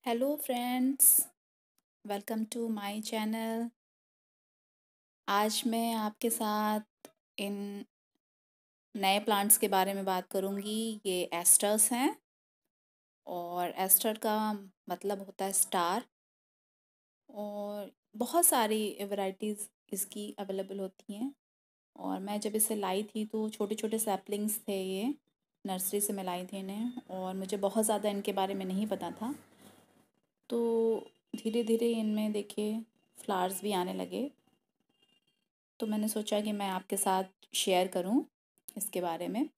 Hello friends, welcome to my channel. आज मैं आपके साथ इन नए प्लांट्स के बारे में बात करूंगी। ये एस्टर्स हैं और एस्टर का मतलब होता है स्टार। और बहुत सारी वैरायटीज़ इसकी अवेलेबल होती हैं। और मैं जब इसे लाई थी तो छोटे छोटे सैपलिंग्स थे, ये नर्सरी से मैं लाई थी इन्हें, और मुझे बहुत ज़्यादा इनके बारे में नहीं पता था। तो धीरे धीरे इनमें देखिए फ्लावर्स भी आने लगे। तो मैंने सोचा कि मैं आपके साथ शेयर करूं इसके बारे में।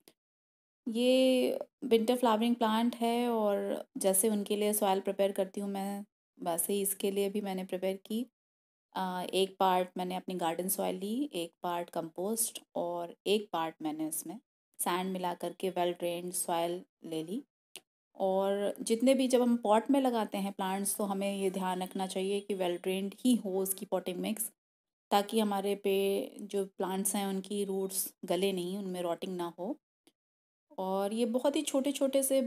ये विंटर फ्लावरिंग प्लांट है, और जैसे उनके लिए सॉइल प्रिपेयर करती हूँ मैं, वैसे ही इसके लिए भी मैंने प्रिपेयर की। एक पार्ट मैंने अपनी गार्डन सॉइल ली, एक पार्ट कंपोस्ट, और एक पार्ट मैंने इसमें सैंड मिला करके वेल ड्रेन्ड सॉइल ले ली। और जितने भी जब हम पॉट में लगाते हैं प्लांट्स, तो हमें ये ध्यान रखना चाहिए कि वेल ड्रेन्ड ही हो उसकी पॉटिंग मिक्स, ताकि हमारे पे जो प्लांट्स हैं उनकी रूट्स गले नहीं, उनमें रॉटिंग ना हो। और ये बहुत ही छोटे छोटे से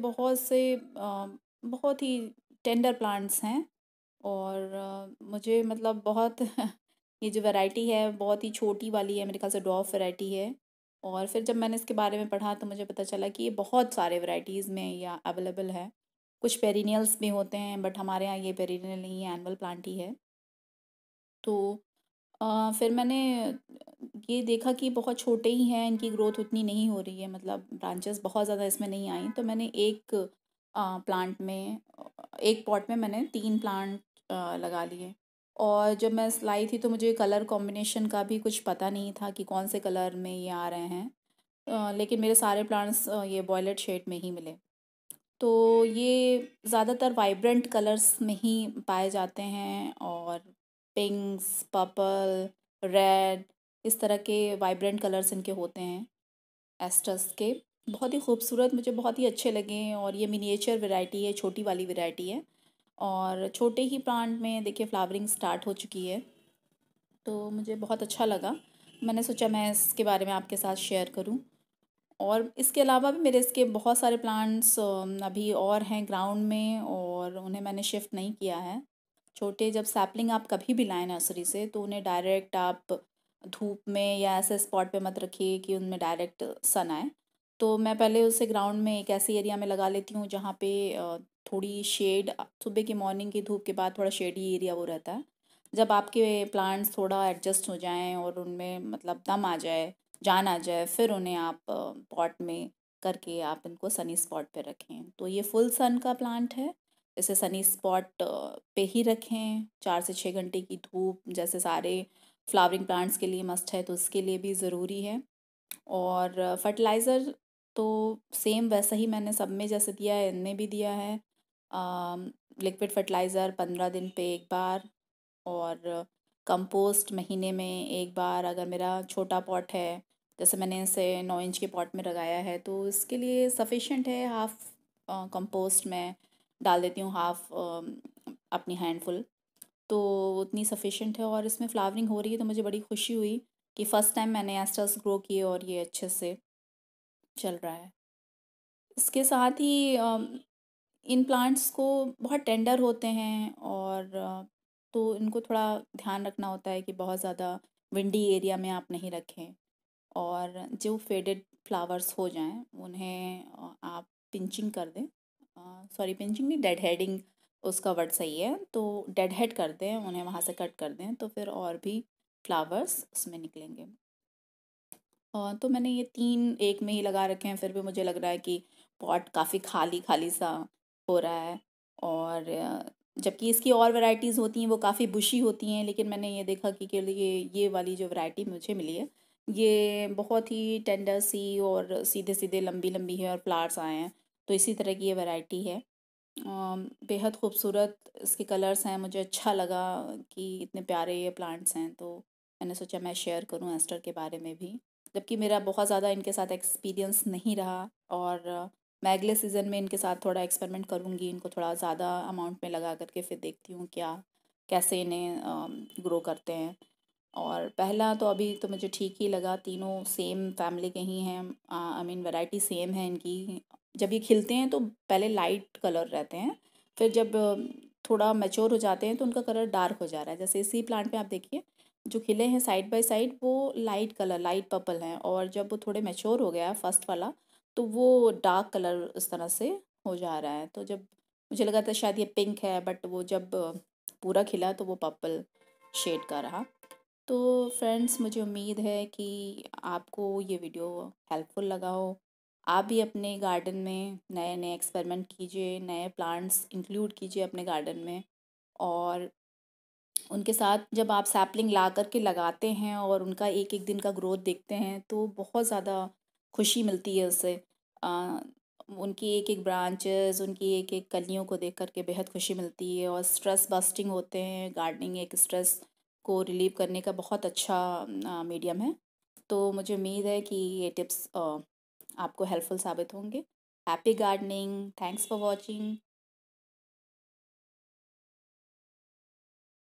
बहुत ही टेंडर प्लांट्स हैं। और मुझे मतलब बहुत ये जो वैरायटी है बहुत ही छोटी वाली है, मेरे ख्याल से डॉफ वैरायटी है। और फिर जब मैंने इसके बारे में पढ़ा तो मुझे पता चला कि ये बहुत सारे वैरायटीज़ में या अवेलेबल है। कुछ पेरिनियल्स भी होते हैं, बट हमारे यहाँ ये पेरिनियल नहीं है, एनुअल प्लांट ही है। तो फिर मैंने ये देखा कि बहुत छोटे ही हैं, इनकी ग्रोथ उतनी नहीं हो रही है, मतलब ब्रांचेस बहुत ज़्यादा इसमें नहीं आई। तो मैंने प्लांट में एक पॉट में मैंने 3 प्लांट लगा लिए। और जब मैं लाई थी तो मुझे कलर कॉम्बिनेशन का भी कुछ पता नहीं था कि कौन से कलर में ये आ रहे हैं। लेकिन मेरे सारे प्लांट्स ये वॉयलेट शेड में ही मिले। तो ये ज़्यादातर वाइब्रेंट कलर्स में ही पाए जाते हैं, और पिंक्स, पर्पल, रेड, इस तरह के वाइब्रेंट कलर्स इनके होते हैं एस्टस के। बहुत ही खूबसूरत, मुझे बहुत ही अच्छे लगे। और ये मिनिएचर वैरायटी है, छोटी वाली वैरायटी है। और छोटे ही प्लांट में देखिए फ्लावरिंग स्टार्ट हो चुकी है। तो मुझे बहुत अच्छा लगा। मैंने सोचा मैं इसके बारे में आपके साथ शेयर करूं। और इसके अलावा भी मेरे इसके बहुत सारे प्लांट्स अभी और हैं ग्राउंड में, और उन्हें मैंने शिफ्ट नहीं किया है। छोटे जब सैपलिंग आप कभी भी लाएं नर्सरी से, तो उन्हें डायरेक्ट आप धूप में या ऐसे स्पॉट पे मत रखिए कि उनमें डायरेक्ट सन आए। तो मैं पहले उसे ग्राउंड में एक ऐसी एरिया में लगा लेती हूँ जहाँ पे थोड़ी शेड, सुबह की मॉर्निंग की धूप के बाद थोड़ा शेडी एरिया वो रहता है। जब आपके प्लांट्स थोड़ा एडजस्ट हो जाएं और उनमें मतलब दम आ जाए, जान आ जाए, फिर उन्हें आप पॉट में करके आप इनको सनी स्पॉट पे रखें। तो ये फुल सन का प्लांट है, इसे सनी स्पॉट पे ही रखें। 4 से 6 घंटे की धूप जैसे सारे फ्लावरिंग प्लांट्स के लिए मस्ट है, तो उसके लिए भी ज़रूरी है। और फर्टिलाइज़र तो सेम वैसा ही मैंने सब में जैसे दिया है, इनमें भी दिया है। लिक्विड फर्टिलाइज़र 15 दिन पे एक बार, और कंपोस्ट महीने में एक बार। अगर मेरा छोटा पॉट है, जैसे मैंने इसे 9 इंच के पॉट में लगाया है, तो इसके लिए सफिशेंट है। हाफ़ कंपोस्ट में डाल देती हूँ, हाफ़ अपनी हैंडफुल, तो उतनी सफिशेंट है। और इसमें फ्लावरिंग हो रही है, तो मुझे बड़ी खुशी हुई कि फ़र्स्ट टाइम मैंने एस्टर्स ग्रो किए और ये अच्छे से चल रहा है। इसके साथ ही इन प्लांट्स को बहुत टेंडर होते हैं, और तो इनको थोड़ा ध्यान रखना होता है कि बहुत ज़्यादा विंडी एरिया में आप नहीं रखें। और जो फेडेड फ्लावर्स हो जाएं उन्हें आप पिंचिंग कर दें। सॉरी, पिंचिंग नहीं, डेड हेडिंग उसका वर्ड सही है। तो डेड हेड कर दें उन्हें, वहाँ से कट कर दें, तो फिर और भी फ्लावर्स उसमें निकलेंगे। तो मैंने ये 3 एक में ही लगा रखे हैं, फिर भी मुझे लग रहा है कि पॉट काफ़ी खाली खाली सा हो रहा है। और जबकि इसकी और वैरायटीज़ होती हैं, वो काफ़ी बुशी होती हैं, लेकिन मैंने ये देखा कि ये वाली जो वैरायटी मुझे मिली है, ये बहुत ही टेंडर सी और सीधे सीधे लंबी लंबी है, और फ्लावर्स आए हैं। तो इसी तरह की ये वैरायटी है। बेहद खूबसूरत इसके कलर्स हैं, मुझे अच्छा लगा कि इतने प्यारे ये प्लांट्स हैं। तो मैंने सोचा मैं शेयर करूं एस्टर के बारे में भी, जबकि मेरा बहुत ज़्यादा इनके साथ एक्सपीरियंस नहीं रहा। और मैं अगले सीज़न में इनके साथ थोड़ा एक्सपेरिमेंट करूंगी, इनको थोड़ा ज़्यादा अमाउंट में लगा करके फिर देखती हूँ क्या कैसे इन्हें ग्रो करते हैं। और पहला तो अभी तो मुझे ठीक ही लगा, तीनों सेम फैमिली के ही हैं। आई मीन वैरायटी सेम है इनकी। जब ये खिलते हैं तो पहले लाइट कलर रहते हैं, फिर जब थोड़ा मैच्योर हो जाते हैं तो उनका कलर डार्क हो जा रहा है। जैसे इसी प्लांट पे आप देखिए, जो खिले हैं साइड बाय साइड वो लाइट कलर, लाइट पर्पल हैं, और जब वो थोड़े मैच्योर हो गया फर्स्ट वाला, तो वो डार्क कलर इस तरह से हो जा रहा है। तो जब मुझे लगा था शायद ये पिंक है, बट वो जब पूरा खिला तो वो पर्पल शेड का रहा। तो फ्रेंड्स, मुझे उम्मीद है कि आपको ये वीडियो हेल्पफुल लगा हो। आप भी अपने गार्डन में नए नए एक्सपेरिमेंट कीजिए, नए प्लांट्स इंक्लूड कीजिए अपने गार्डन में, और उनके साथ जब आप सैपलिंग ला कर के लगाते हैं और उनका एक एक दिन का ग्रोथ देखते हैं तो बहुत ज़्यादा खुशी मिलती है उससे। अ, उनकी एक एक ब्रांचेस, उनकी एक एक कलियों को देख कर के बेहद खुशी मिलती है, और स्ट्रेस बस्टिंग होते हैं। गार्डनिंग एक स्ट्रेस को रिलीव करने का बहुत अच्छा मीडियम है। तो मुझे उम्मीद है कि ये टिप्स आपको हेल्पफुल साबित होंगे। Happy gardening, thanks for watching.